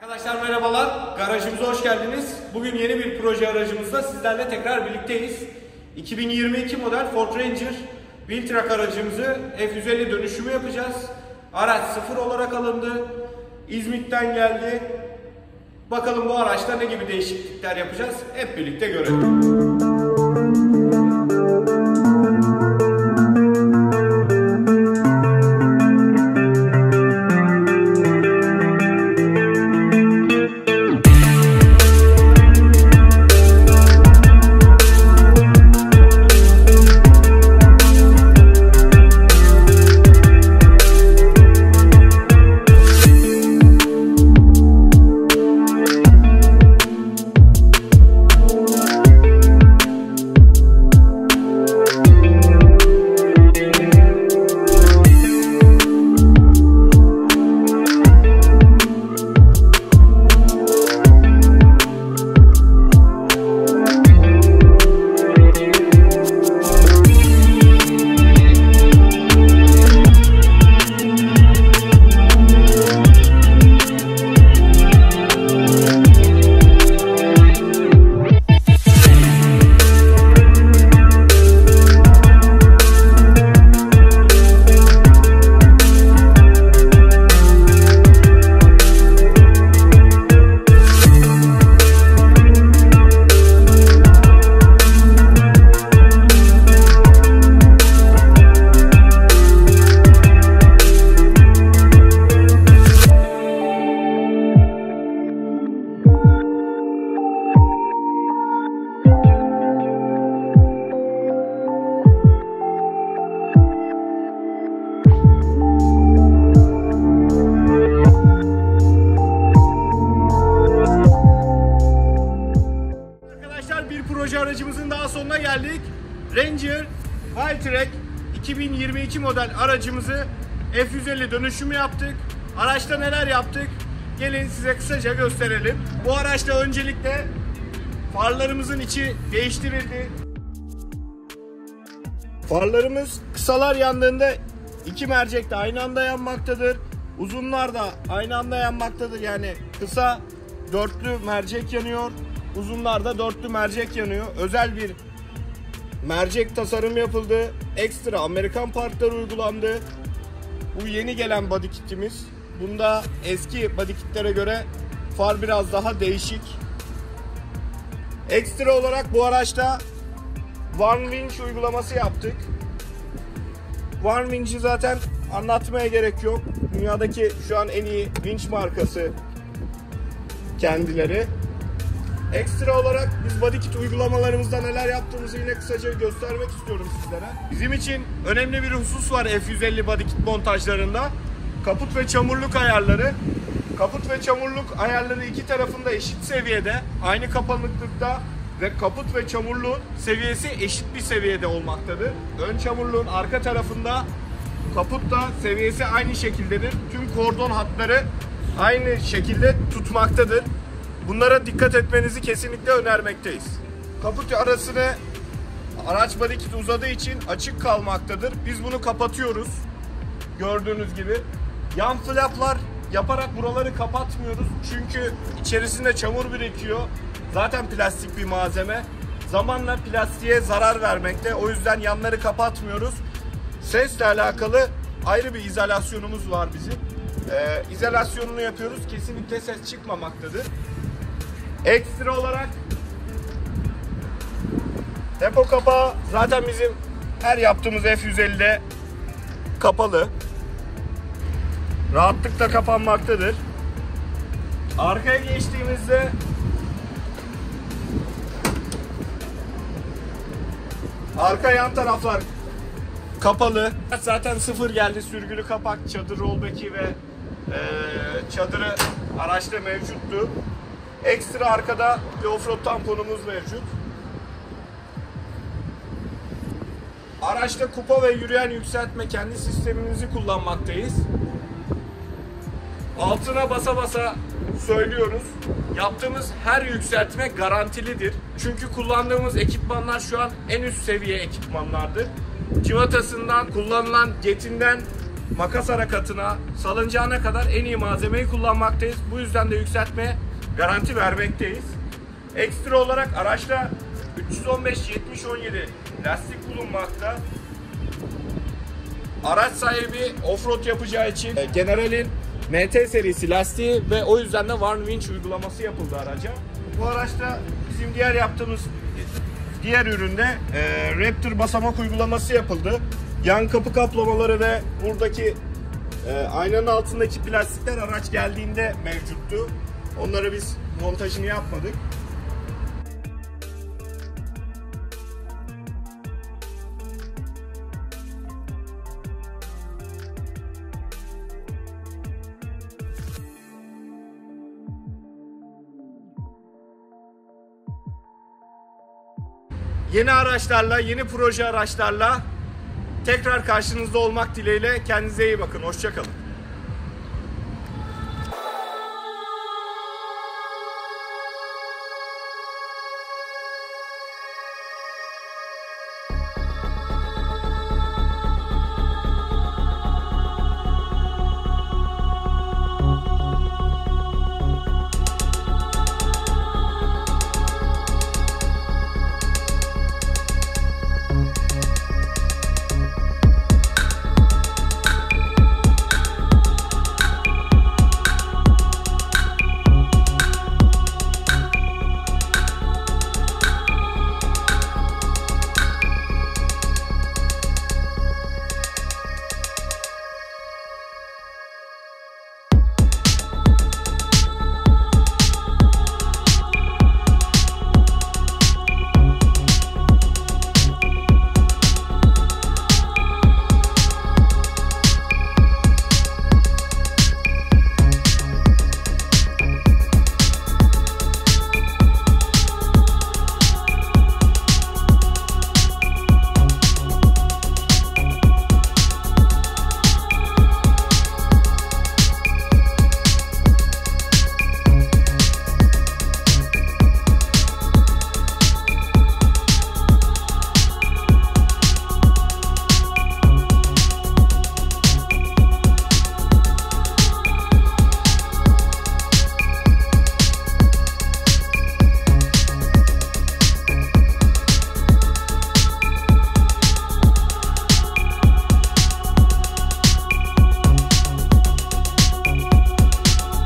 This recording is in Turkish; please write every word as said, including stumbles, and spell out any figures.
Arkadaşlar merhabalar, garajımıza hoş geldiniz. Bugün yeni bir proje aracımızla sizlerle tekrar birlikteyiz. iki bin yirmi iki model Ford Ranger Wheeltrack aracımızı F yüz elli dönüşümü yapacağız. Araç sıfır olarak alındı. İzmit'ten geldi. Bakalım bu araçta ne gibi değişiklikler yapacağız, hep birlikte görelim. Aracımızın daha sonuna geldik. Ranger Wheeltrack iki bin yirmi iki model aracımızı F yüz elli dönüşümü yaptık. Araçta neler yaptık? Gelin size kısaca gösterelim. Bu araçta öncelikle farlarımızın içi değiştirildi. Farlarımız kısalar yandığında iki mercek de aynı anda yanmaktadır. Uzunlar da aynı anda yanmaktadır. Yani kısa dörtlü mercek yanıyor. Uzunlarda dörtlü mercek yanıyor. Özel bir mercek tasarım yapıldı. Ekstra Amerikan partları uygulandı. Bu yeni gelen body kitimiz. Bunda eski body kitlere göre far biraz daha değişik. Ekstra olarak bu araçta One Winch uygulaması yaptık. One Winch'i zaten anlatmaya gerek yok. Dünyadaki şu an en iyi winch markası kendileri. Ekstra olarak biz body kit uygulamalarımızda neler yaptığımızı yine kısaca göstermek istiyorum sizlere. Bizim için önemli bir husus var F yüz elli body kit montajlarında. Kaput ve çamurluk ayarları. Kaput ve çamurluk ayarları iki tarafında eşit seviyede, aynı kapanıklıkta ve kaput ve çamurluğun seviyesi eşit bir seviyede olmaktadır. Ön çamurluğun arka tarafında kaput da seviyesi aynı şekildedir. Tüm kordon hatları aynı şekilde tutmaktadır. Bunlara dikkat etmenizi kesinlikle önermekteyiz. Kaput arasını araç body kit uzadığı için açık kalmaktadır. Biz bunu kapatıyoruz. Gördüğünüz gibi. Yan flaplar yaparak buraları kapatmıyoruz. Çünkü içerisinde çamur birikiyor. Zaten plastik bir malzeme. Zamanla plastiğe zarar vermekte. O yüzden yanları kapatmıyoruz. Sesle alakalı ayrı bir izolasyonumuz var bizim. Ee, izolasyonunu yapıyoruz. Kesinlikle ses çıkmamaktadır. Ekstra olarak depo kapağı zaten bizim her yaptığımız F yüz ellide kapalı. Rahatlıkla kapanmaktadır. Arkaya geçtiğimizde arka yan taraflar kapalı. Zaten sıfır geldi. Sürgülü kapak, çadır rollback'i ve e, çadırı araçta mevcuttu. Ekstra arkada bir offroad tamponumuz mevcut. Araçta kupa ve yürüyen yükseltme kendi sistemimizi kullanmaktayız. Altına basa basa söylüyoruz. Yaptığımız her yükseltme garantilidir. Çünkü kullandığımız ekipmanlar şu an en üst seviye ekipmanlardır. Civatasından, kullanılan jetinden, makas harekatına, salıncağına kadar en iyi malzemeyi kullanmaktayız. Bu yüzden de yükseltmeye garanti vermekteyiz. Ekstra olarak araçta üç yüz on beş yetmiş on yedi lastik bulunmakta. Araç sahibi offroad yapacağı için General'in M T serisi lastiği ve o yüzden de Warn Winch uygulaması yapıldı araca. Bu araçta bizim diğer yaptığımız diğer üründe e, Raptor basamak uygulaması yapıldı. Yan kapı kaplamaları ve buradaki e, aynanın altındaki plastikler araç geldiğinde mevcuttu. Onları biz montajını yapmadık. Yeni araçlarla, yeni proje araçlarla tekrar karşınızda olmak dileğiyle kendinize iyi bakın. Hoşça kalın.